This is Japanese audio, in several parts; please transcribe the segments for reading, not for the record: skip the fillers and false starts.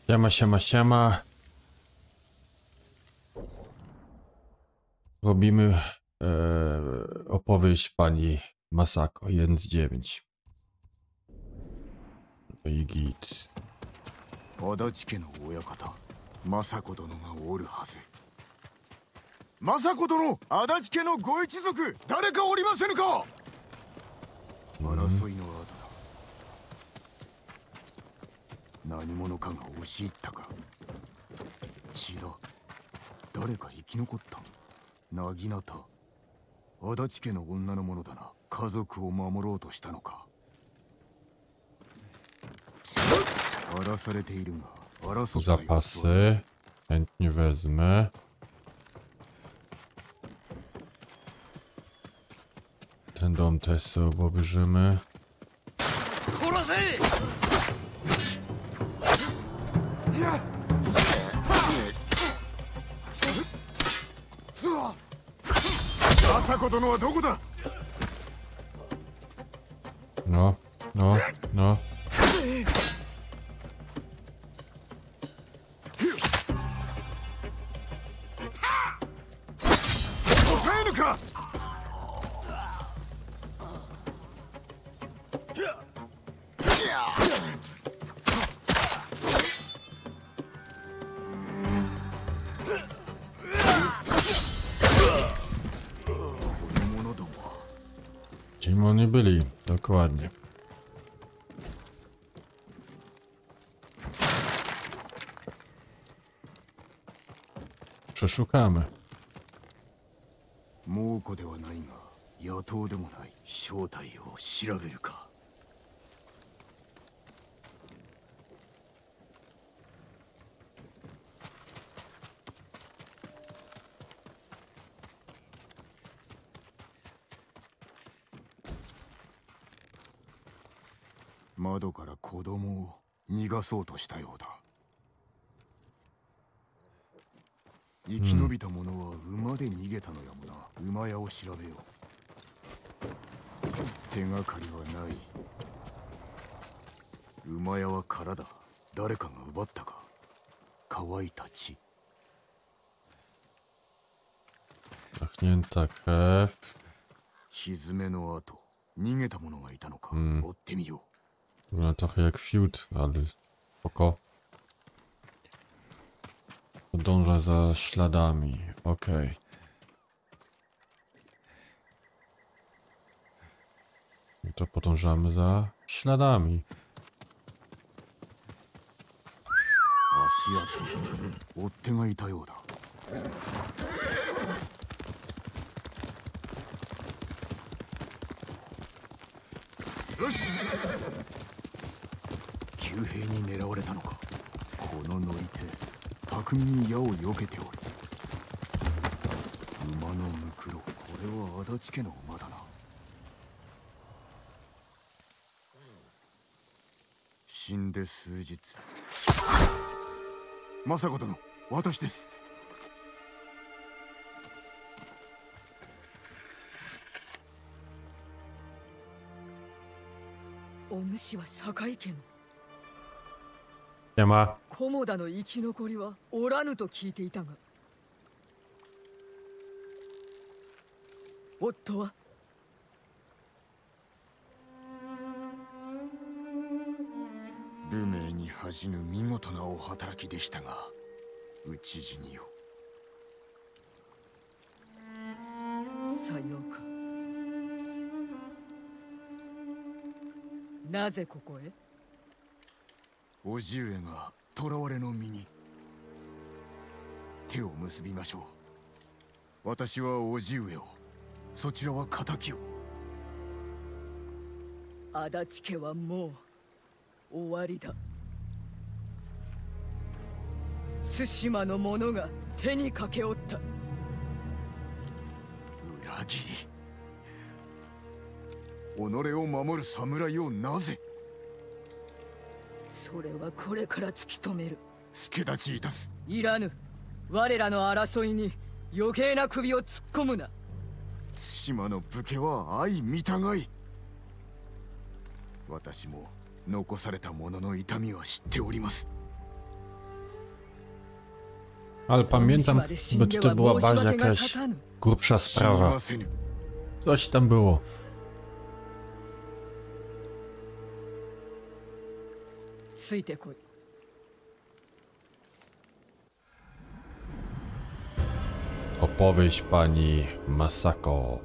Siema, siema, siema. Robimy opowieść pani Masako 1 z 9. I git. 足立家の親方政子殿がおるはず。政子殿、足立家のご一族誰かおりませぬか。争いの後だ。何者かが押し入ったか。血だ。誰か生き残った。なぎなた。足立家の女のものだな。家族を守ろうとしたのか。荒らされているが、争った様子は。 Zapasy. Chętnie wezmę. Ten dom też sobie obejrzymy. 政子殿はどこだ。 No, no, no. 答えぬか。 Kim oni byli? Dokładnie. Przeszukamy. 猛虎ではないが野党でもない。正体を調べるか。窓から子供を逃がそうとしたようだ。生き延びた者は馬で逃げたのやもな。馬屋を調べよう。手がかりはない。馬屋は空だ。誰かが奪ったか。乾いた血。 Zachnięta krew. ひずめの跡。逃げた者がいたのか。追ってみよう。 Wygląda trochę jak fiut, ale spoko. Podąża za śladami. Okej. I to podążamy za śladami. 足跡。追っ手がいたようだ。 よし。急兵に狙われたのか。この乗り手巧みに矢を避けておる。馬のムクロ。これは足立家の馬だな。死んで数日。政子殿、私です。 お主は堺家の。 Nie ma. 菰田の生き残りはおらぬと聞いていたが。夫は。 武名に恥じぬ見事なお働きでしたが、討ち死によ。 さようか。なぜここへ。 叔父上が囚われの身に。手を結びましょう。私は叔父上を、そちらは敵を。 足立家はもう終わりだ。対馬の者が手にかけおった。 裏切り。己を守る侍をなぜ。 それはこれから突き止める。 助立ちいたす。 いらぬ。我らの争いに余計な首を突っ込むな。 対馬の武家は相見たがい。私も残された者の痛みは知っております。 Ale pamiętam, bo to była bardziej jakaś grubsza 死に sprawa. ませぬ。 Coś tam było. ついてこい。 Opowieść pani Masako. .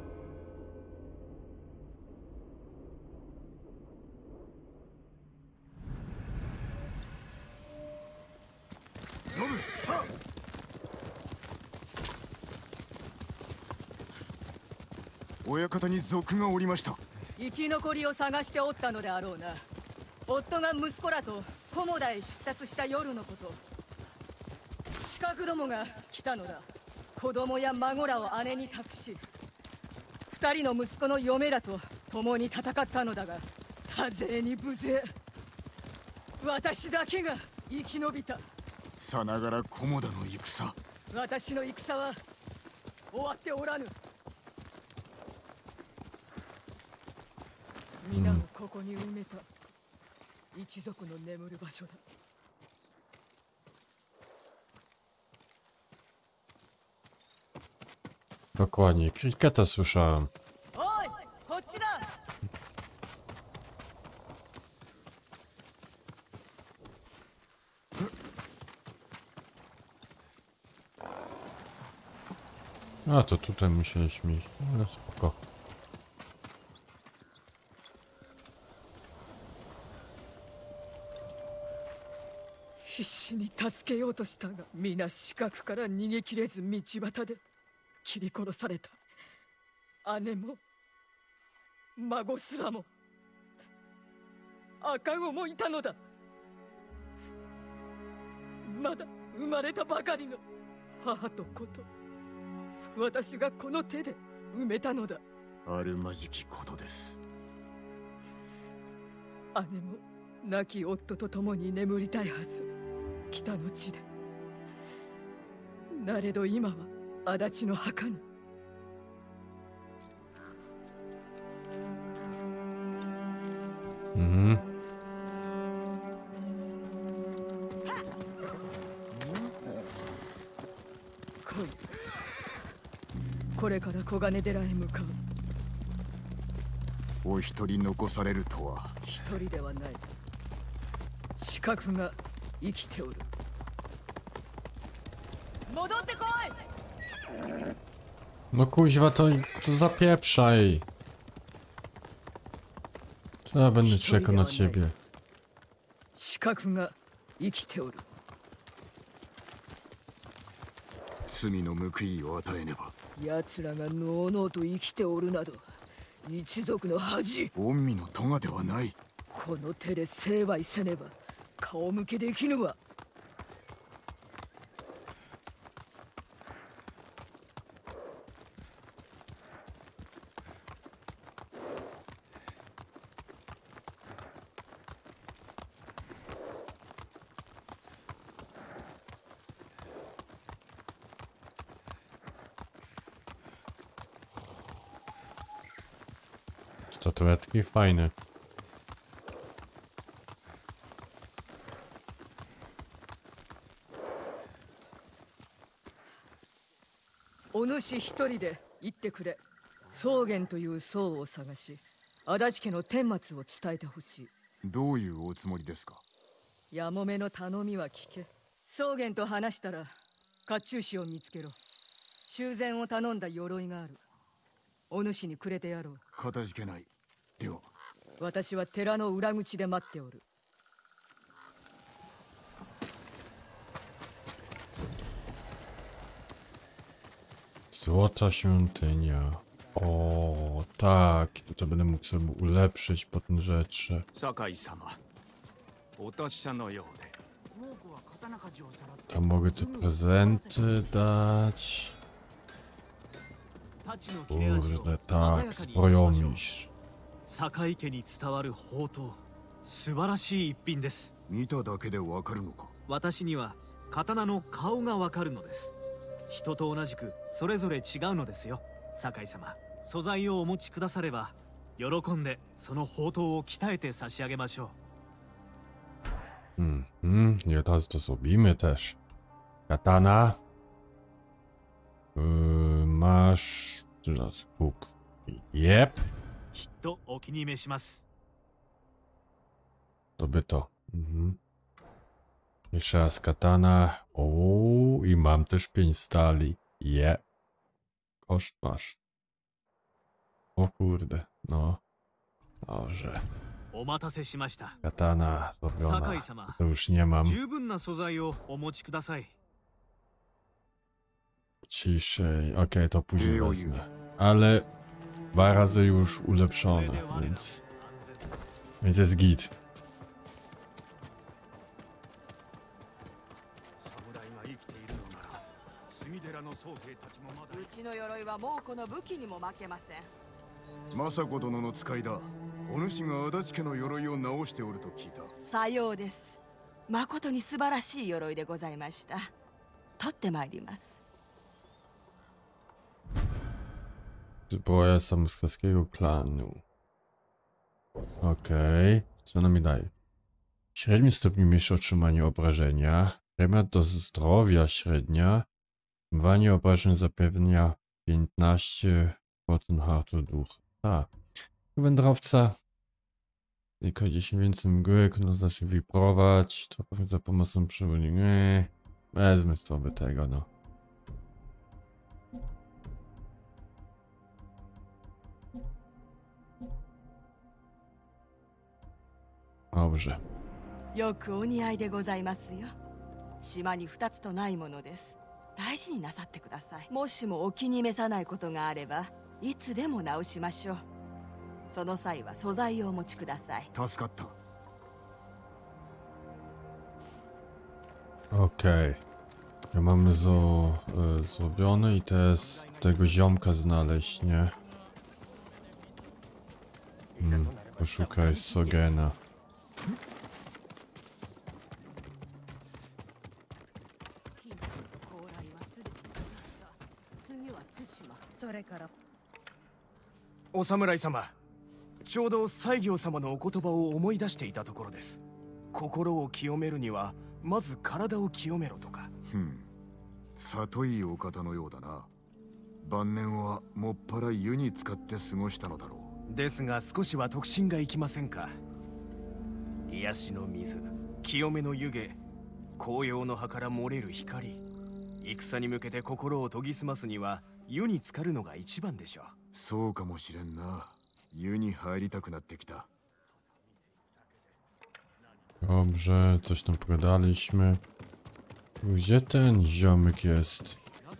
親方に賊がおりました。 生き残りを探しておったのであろうな。夫が息子らと菰田へ出立した夜のこと。近くどもが来たのだ。子供や孫らを姉に託し、二人の息子の嫁らと共に戦ったのだが、多勢に無勢。私だけが生き延びた。 さながら菰田の戦。 私の戦は終わっておらぬ。皆をここに埋めた一族の眠る場所だ。 Dokładnie, kriketa słyszałem. おい、こっちだ。 A to tutaj musieliśmy iść, ale spoko. 必死に助けようとしたが、皆死角から逃げきれず道端で切り殺された。姉も孫すらも赤子もいたのだ。まだ生まれたばかりの母と子と私がこの手で埋めたのだ。 あるまじきことです。 姉も亡き夫と共に眠りたいはず、北の地で。なれど今は足立の墓に。 Mhm. 来い。これから黄金寺へ向かう。 お一人残されるとは。 一人ではない。死角が生きておる。戻ってこい。 No kuźwa, to zapieprzaj. To ja będę czekał na ciebie. 死角が生きておる。 罪の報いを与えねば。 奴らがのうのうと生きておるなど、一族の恥。 御身の咎ではない。 この手で成敗せねば顔向けできぬわ。 Statuetki fajne. お主一人で行ってくれ。草原という僧を探し、足立家の顛末を伝えてほしい。 どういうおつもりですか。 やもめの頼みは聞け。草原と話したら甲冑師を見つけろ。修繕を頼んだ鎧がある。お主にくれてやろう。 かたじけない。では私は寺の裏口で待っておる。 Złota świątynia. O, tak. Tutaj będę mógł sobie ulepszyć potem rzeczy. 酒井様お達者のようで A mogę te prezenty dać. Kurde, tak. Zbrojomistrz. 堺家に伝わる宝刀、素晴らしい一品です。 見ただけでわかるのか。 私には刀の顔がわかるのです。人と同じくそれぞれ違うのですよ。堺様、素材をお持ちくだされば喜んでその宝刀を鍛えて差し上げましょう。 I od razu to zrobimy też. Katana. Masz... Zaraz kup. Jep. きっとお気に召します。 To by to. Mhm. Jeszcze raz katana. O, i mam też 5 stali. Jep. Koszt masz. O kurde, no. Dobrze. お待たせしました。 Katana zrobiona. 酒井様、 To już nie mam. 十分な素材をお持ちください。 Ciszej. Okej, to później wezmę. Ale 2 razy już ulepszone, więc... Więc jest git. 侍が生きているのなら杉寺の宗兵たちもまだ。 うちの鎧は猛虎の武器にも負けません。 政子殿の使いだ。お主が足立家の鎧を直しておると聞いた。 さようです。誠に素晴らしい鎧でございました。取ってまいります。 Zbroja samoskowskiego klanu. Okej. Co nam daje? W średnim stopniu mniejsze otrzymanie obrażenia. Premia do zdrowia średnia. Zmywanie obrażeń zapewnia 15% hartu ducha. Tak. Wędrowca. Tylko 10 więcej mgły, no zacznie wibrować. To pewnie za pomocą przewodnika. Nie. Wezmę sobie tego, no. Dobrze. よくお似合いでございますよ。島に2つとないものです。大事になさってください。もしもお気に召さないことがあれば、いつでも直しましょう。その際は素材をお持ちください。 助かった。 Okej. Ja mamy zrobione i teraz tego ziomka znaleźć, nie? Poszukaj Sogena. それから。 お侍様、ちょうど西行様のお言葉を思い出していたところです。心を清めるにはまず体を清めろとか。 里いお方のようだな。晩年はもっぱら湯に浸かって過ごしたのだろう。 ですが少しは特進がいきませんか。癒しの水、清めの湯気、紅葉の葉から漏れる光。戦に向けて心を研ぎ澄ますには湯に浸かるのが一番でしょう。 そうかもしれんな。湯に入りたくなってきた。 Dobrze, coś tam pogadaliśmy. Gdzie ten ziomek jest?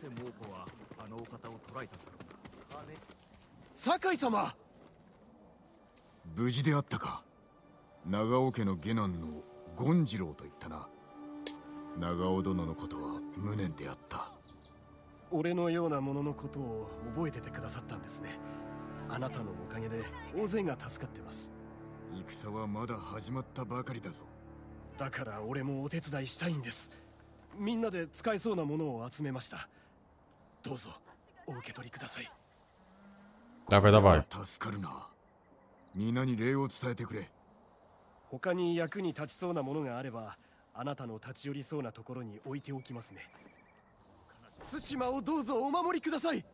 酒井様、 無事であったか。長尾家の下男の権次郎と言ったな。長尾殿のことは無念であった。 俺のようなもののことを覚えててくださったんですね。あなたのおかげで大勢が助かってます。 戦はまだ始まったばかりだぞ。 だから俺もお手伝いしたいんです。みんなで使えそうなものを集めました。どうぞお受け取りください。 Dawaj, dawaj. 助かるな。皆に礼を伝えてくれ。 他に役に立ちそうなものがあれば、あなたの立ち寄りそうなところに置いておきますね。対馬をどうぞお守りください。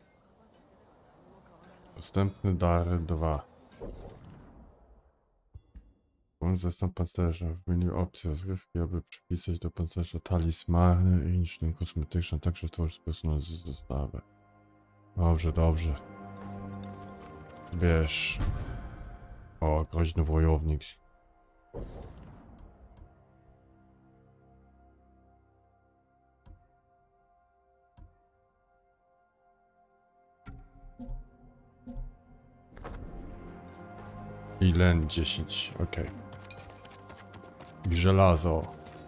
Dostępny dar 2. Bądź zestaw pancerza. W menu opcji rozgrywki, aby przypisać do pancerza talizmany i niczym kosmetyczne, także stworzyć personalną zestawę. Dobrze, dobrze. Bierz. O, groźny wojownik. I len 10, okej. I żelazo.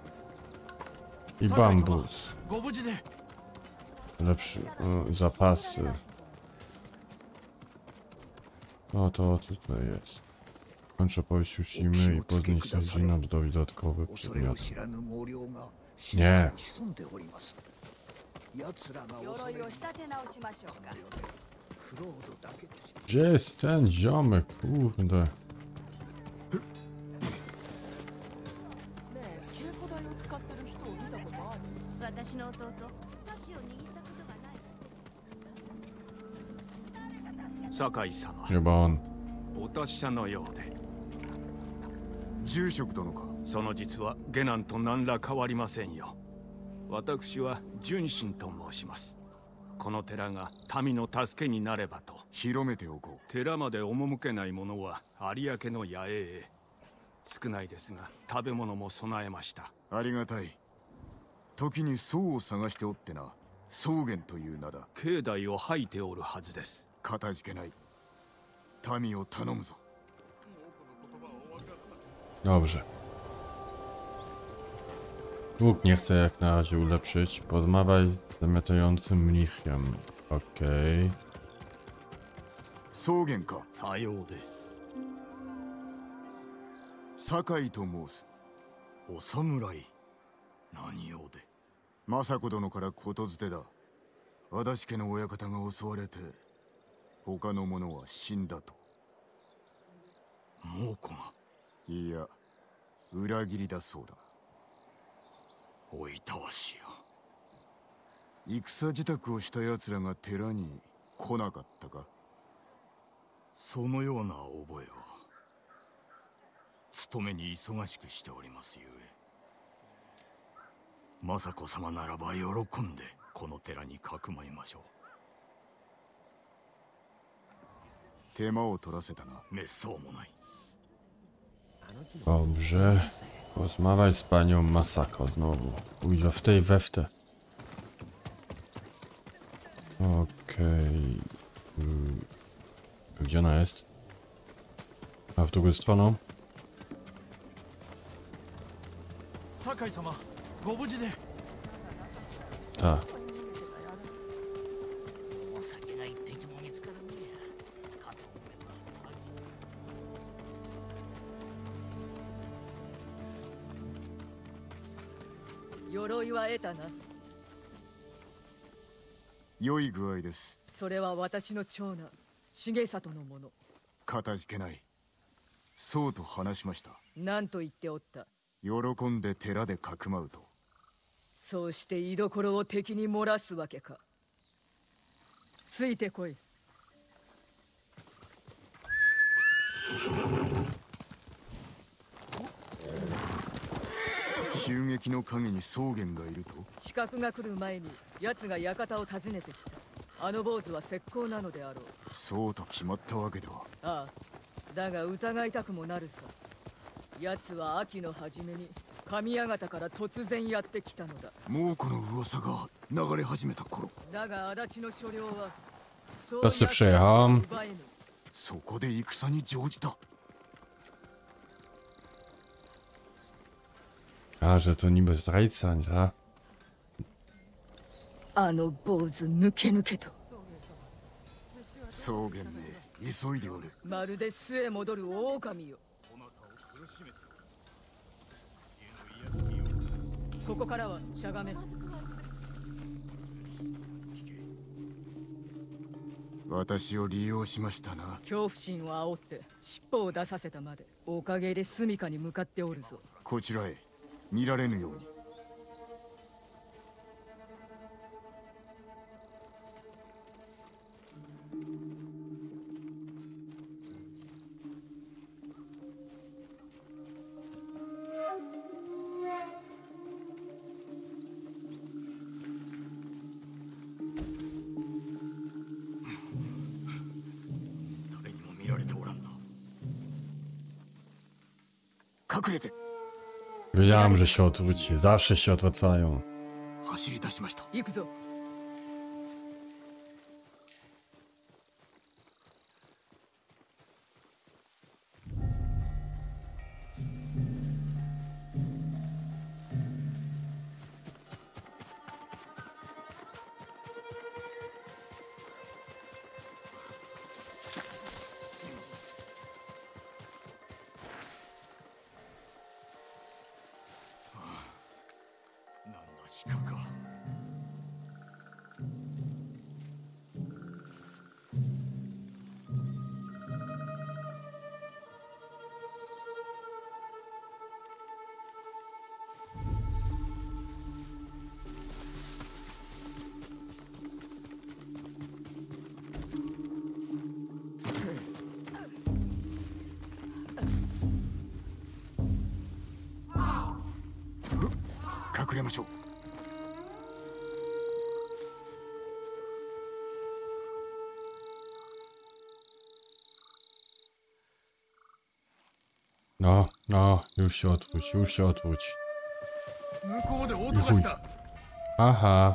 I bambus. Lepszy, zapasy. No to tutaj jest. Kończę powieść Ushimy i podnieść rodzina dodawać dodatkowy przedmiot. Nie. 鎧を仕立て直しましょうか。 Gdzie jest ten ziomek? Kurde. ねえ、稽古台を使ってる人を見たことある？私の弟、太刀を握ったことがないくせに。 酒井様、 Chyba on. お達者のようで。 住職殿か。 その実は下男と何ら変わりませんよ。私は純真と申します。この寺が民の助けになればと。 広めておこう。 寺まで赴けない者は有明の野営へ。少ないですが食べ物も備えました。 ありがたい。時に僧を探しておってな。草原という名だ。 境内を吐いておるはずです。 かたじけない。民を頼むぞ。 Dobrze. Dług nie chcę jak na razie ulepszyć. Porozmawiaj z zamiatającym mnichem. Okej. 草原か。 さようで。 酒井と申す。 お侍。何用で。 政子殿からことづてだ。足立家の親方が襲われて他の者は死んだと。 猛虎が。 いや、裏切りだそうだ。 おいたわしや。 戦支度をした奴らが寺に来なかったか。 そのような覚えは。勤めに忙しくしておりますゆえ。政子様ならば喜んでこの寺にかくまいましょう。 手間を取らせたな。 めっそうもない。 Dobrze. Porozmawiaj z panią Masako znowu. Ujdzie w tej we w te. Okej. Gdzie ona jest? A w drugą stroną? 酒井様、ご無事で。 Tak. お酒が一滴も見つからねえ。かと思えば鎧は得たな。 良い具合です。 それは私の長男重里のもの。 かたじけない。そうと話しました。 何と言っておった。 喜んで寺でかくまうと。 そうして居所を敵に漏らすわけか。ついてこい。 襲撃の陰に草原がいると。 刺客が来る前に奴が館を訪ねてきた。あの坊主は石膏なのであろう。 そうと決まったわけでは。 ああ、だが疑いたくもなるさ。奴は秋の初めに神館から突然やってきたのだ。 もうこの噂が流れ始めた頃。 だが足立の所領は Wszyscy przyjechałem. そこで戦に乗じた。 A, że to niby zdrajca, nie? あの坊主抜け抜けと。 草原め急いでおる。 まるで巣へ戻る狼よ。ここからはしゃがめ。 私を利用しましたな。 恐怖心を煽って尻尾を出させたまで。おかげで住処に向かっておるぞ。 こちらへ見られぬように。 誰にも見られておらんな。 隠れて。 Wiedziałem, że się odwróci. Zawsze się odwracają. 走り出しました。 行くぞ。 なんだ鹿か。 隠れましょう。 No, no, już się odwróć, już się odwróć. 向こうで音がした。 Aha.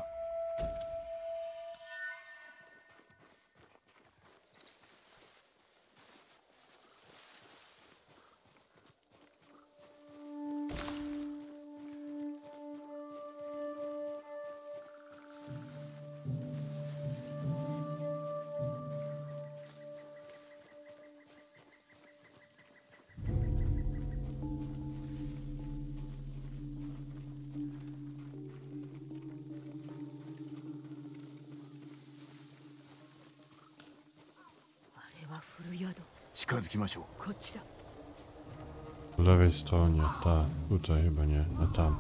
近づきましょう。 こっちだ。 Po lewej stronie, ta. Tutaj chyba nie, a tam.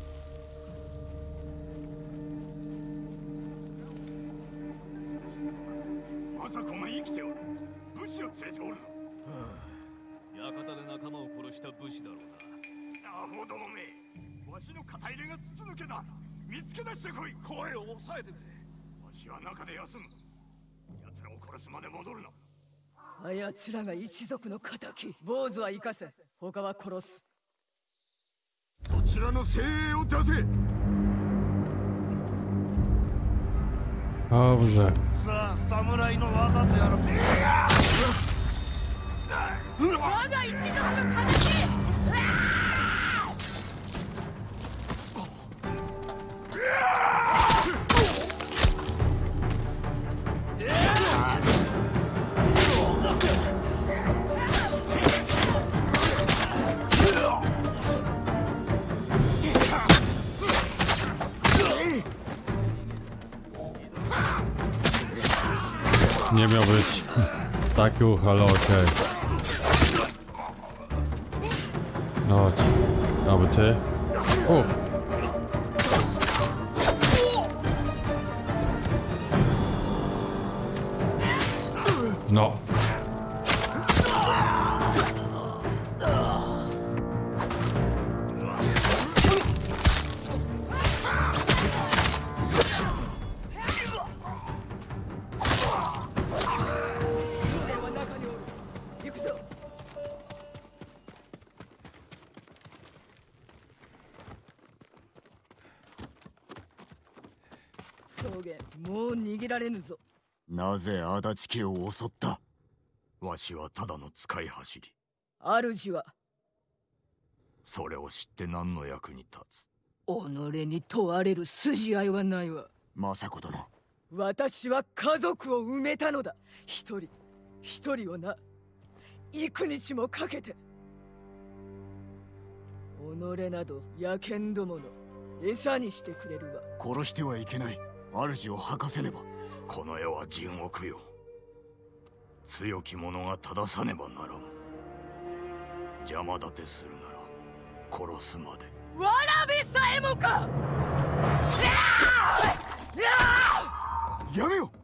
まさこが生きておる。武士を連れておる。 館で仲間を殺した武士だろうな。 アホどもめ。わしの肩入れが筒抜けだ。見つけ出してこい。声を抑えてくれ。わしは中で休む。奴らを殺すまで戻るな。 あやつらが一族の仇。坊主は生かせ、他は殺す。 そちらの精鋭を出せ。 Dobrze. さあ侍の技とやら。 我が一族の仇。 Nie miał być taki ruch, ale okej. No chodź. Aby ty. O! No. なぜ足立家を襲った？ わしはただの使い走り。 主はそれを知って何の役に立つ？ 己に問われる筋合いはないわ。 政子殿。 私は家族を埋めたのだ。一人をな。幾日もかけて。己など野犬どもの餌にしてくれるわ。 殺してはいけない。主を吐かせねば。 この世は地獄よ。強き者が正さねばならん。邪魔立てするなら殺すまで。 わらびさえもか。 やめよ。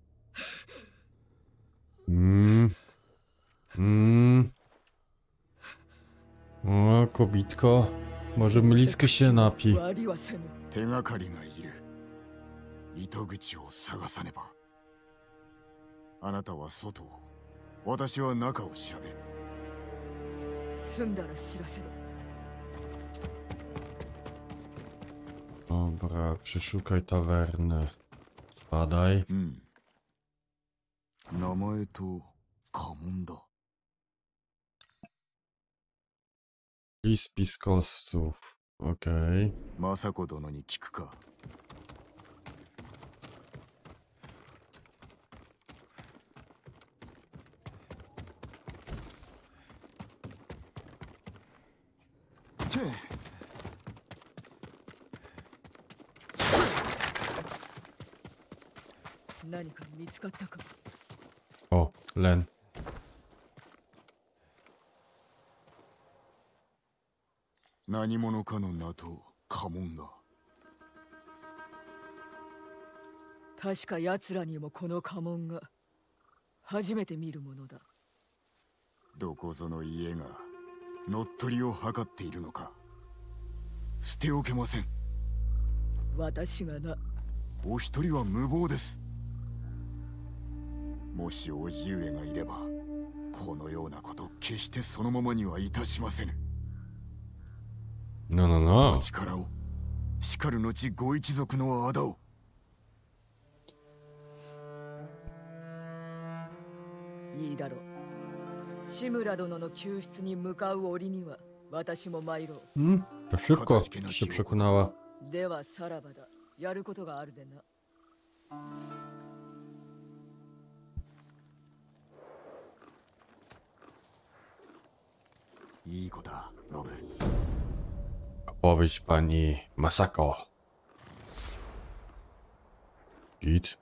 O, kobitko. Może mliskę się napi. 手がかりがいる。糸口を探さねば。あなたは外を、私は中を調べる。 済んだら知らせろ。 Dobra, przeszukaj tawernę. Spadaj. 名前と家紋だ。 List piskowców. Okej. 政子殿に聞くか。 何か見つかったか。 O, Len. 何者かの名と家紋が。 確か奴らにもこの家紋が初めて見るものだ。 どこぞの家が乗っ取りを図っているのか。捨ておけません。 私がな。 お一人は無謀です。もし叔父上がいればこのようなこと決してそのままにはいたしませぬ。 No, no, こ no. の力をしかる後ご一族の仇を。 いいだろう。志村殿の救出に向かう折には私も参ろう。 To szybko się przekonała. ではさらばだ。やることがあるでな。 いい子だ、ロブ。 Opowieść pani Masako. Git.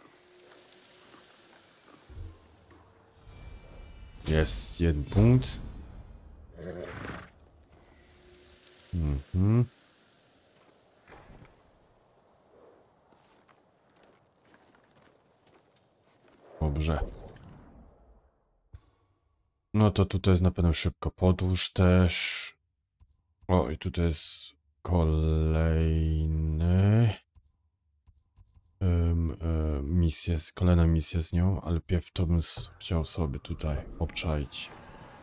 Jest jeden punkt. Dobrze. No to tutaj jest na pewno szybko podróż też. O, i tutaj jest kolejny misja, kolejna misja z nią, ale pierw to bym chciał sobie tutaj obczaić.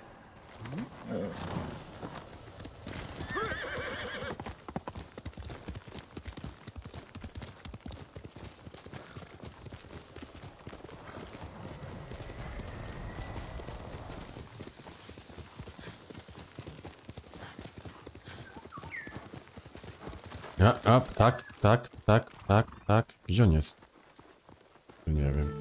A, tak. Gdzie on jest? Nie wiem.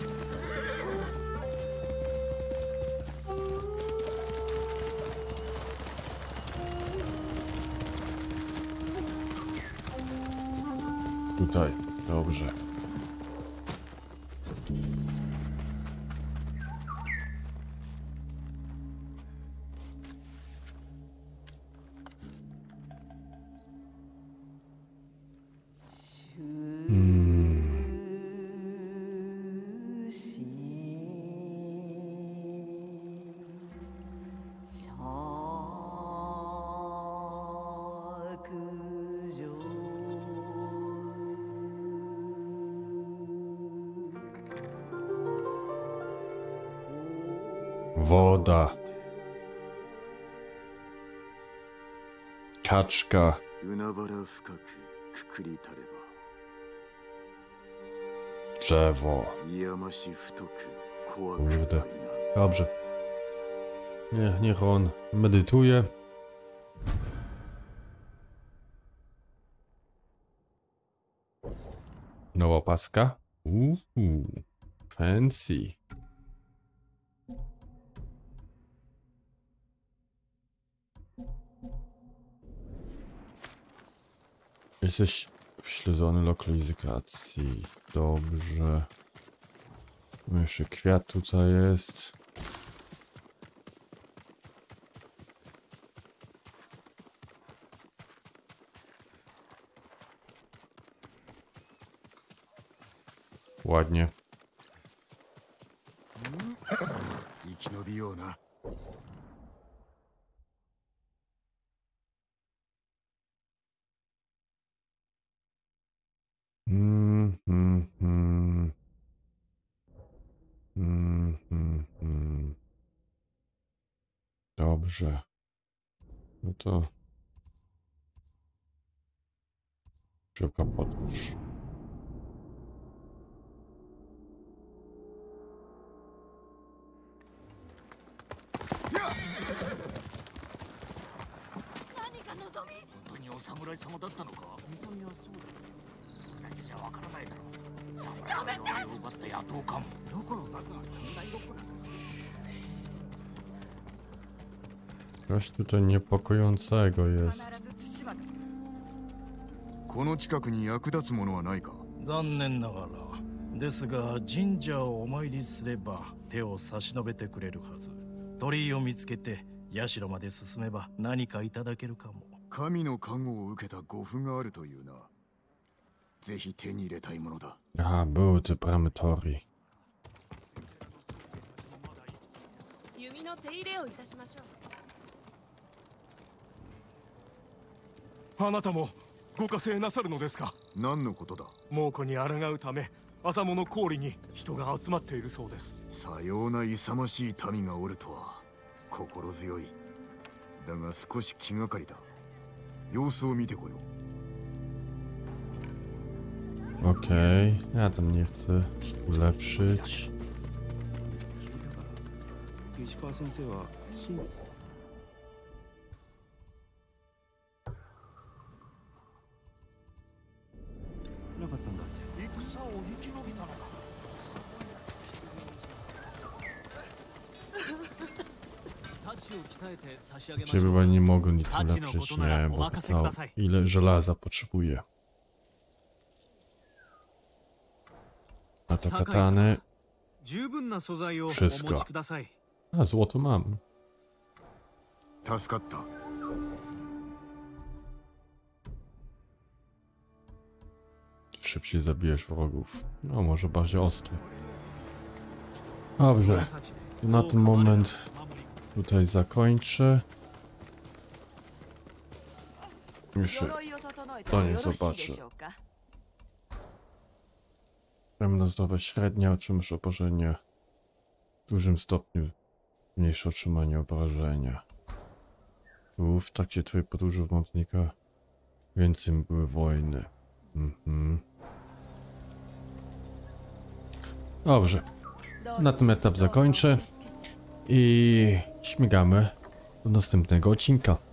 Tutaj, dobrze. Woda. Kaczka. 海原深くくくりたれば Drzewo. いやまし太く怖くあり Kurde. な。 Dobrze. Niech on medytuje. Nowa paska. Fancy. Jesteś wśledzony lokalizacji. Dobrze. Jeszcze kwiat tutaj jest. Ładnie. 生き延びような。 Dobrze. No to szybka podróż. Coś tutaj niepokojącego jest. この近くに役立つものはないか。 残念ながらですが神社をお参りすれば手を差し伸べてくれるはず。鳥居を見つけて社まで進めば何かいただけるかも。 神の加護を受けた護符があるというな。ぜひ手に入れたいものだ。 Aha, były te bramy Tori. 弓の手入れをいたしましょう。 あなたもご加勢なさるのですか？ 何のことだ？ 猛虎に抗うため朝物氷に人が集まっているそうです。 さような勇ましい民がおるとは心強い。だが少し気がかりだ。様子を見てこよう。 Okej, ja tam nie chcę ulepszyć. Ciebie chyba nie mogę nic ulepszyć, nie, bo to ile żelaza potrzebuję. A to katany. Wszystko. A złoto mam. 助かった。 Szybciej zabijesz wrogów. No może bardziej ostry. Dobrze. Na ten moment tutaj zakończę. Jeszcze to nie zobaczę. Premia zdrowia średnia, otrzymasz obrażenia w dużym stopniu mniejsze otrzymanie obrażenia. W trakcie twojej podróży w Mątnika więcej były wojny. Dobrze. Na tym etap zakończę i śmigamy do następnego odcinka.